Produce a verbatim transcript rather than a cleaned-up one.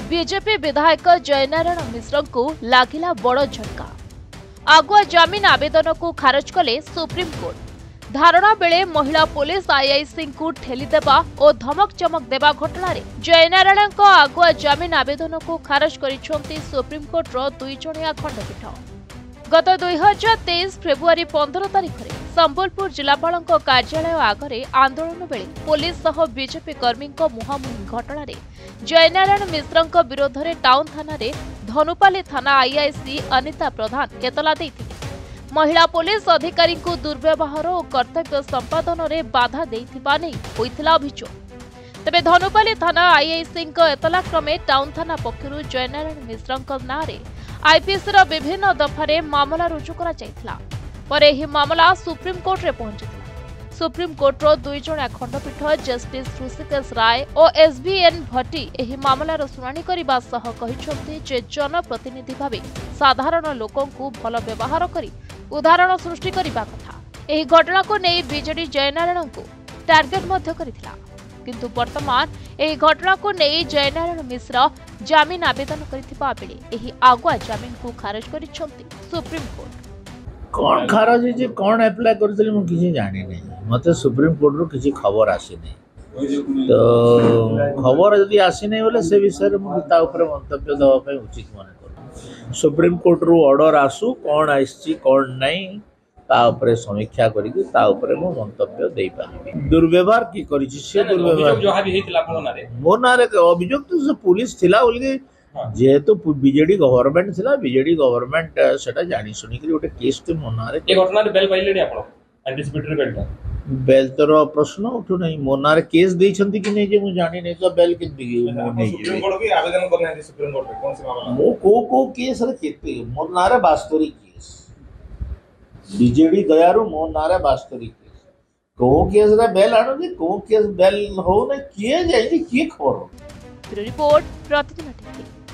BJP विधायक जयनारायण मिश्र को लागिला बड़ झटका। आगुआ जमीन आवेदन को खारज कले सुप्रीम कोर्ट। धारणा बेले महिला पुलिस आईआईसी को ठेलीदेवा और धमक चमक देवा घटना जयनारायण को आगुआ जमीन आवेदन को खारज करिसेंती सुप्रीम कोर्टर दुई जणिया खंडपीठ। गत दुई हजार तेईस फेब्रुआरी पंद्रह तारिख में संबलपुर जिलापाल कार्यालय आगे आंदोलन बेले पुलिस सह बीजेपी कर्मी मुहांमुही घटना जयनारायण मिश्र विरोध में टाउन थाना धनुपाली थाना आईआईसी अनिता प्रधान एतला देथिले। महिला पुलिस अधिकारी को दुर्व्यवहार और कर्तव्य संपादन में बाधा देथिबा नै होइथिला अभियोग। तेबे धनुपाली थाना आईआईसी एतला क्रमे टाउन थाना पक्षरु जयनारायण मिश्र नारे आईपीसी रो विभिन्न दफारे मामला रुजु करा जायथिला। पर एही मामला सुप्रीम कोर्ट रे पहुंचिथिला। सुप्रीम कोर्ट रो दुई जणा खंडपीठ जस्टिस ऋषिकेश राय और एसबीएन भट्टी एही मामलार शुणाणी करबा सह कहिसंती जे जनप्रतिनिधि भाबे साधारण लोकंकु भल व्यवहार करी उदाहरण सृष्टि करबा कथा। एही घटना को नै बीजेडी जयनारायण को टार्गेट मध्य करिथिला, किंतु वर्तमान एही घटना को नै जयनारायण मिश्र जमीन आवेदन करिथिबा बेले एही आगुआ जमीन को खारज करिसंती सुप्रीम कोर्ट। कौन खारज है कौन अप्लाई करते मुझे किसी जानी नहीं, मत सुप्रीम कोर्ट रू किसी खबर आसी नहीं। तो खबर जदि आसी नहीं बोले से विषय में मंतव्य देवाई उचित मन कर सुप्रीम कोर्ट रू ऑर्डर आसू कौन आसी कौन नहीं ताऊपर समीक्षा करके ताऊपर मो मंतव्य दे पारि। दुर्व्यवहार की करी से दुर्व्यवहार मो ना अभियोग तो पुलिस थिला बोल जेहेतु बीजेडी गवर्नमेंट थिला बीजेडी गवर्नमेंट सेटा जानी सुनी कि गोटे केस ते मोनारे ए घटना रे बेल पाइले आपण एंटीसिपेटरी बेल बेल तर प्रश्न उठु नहीं मोनारे केस देई छंती कि नहीं जे मु जानी नहीं तो बेल के दिगी मो नहीं सुप्रीम कोर्ट भी आवेदन करने है सुप्रीम कोर्ट में कौन से मामला मो को को केस रे केते मोनारे बास्तरी केस बीजेडी गयारु मोनारे बास्तरी केस को केस रे बेल आनो जे को केस बेल हो न किए जाई कि खबर। रिपोर्ट प्रतिदिन टीवी।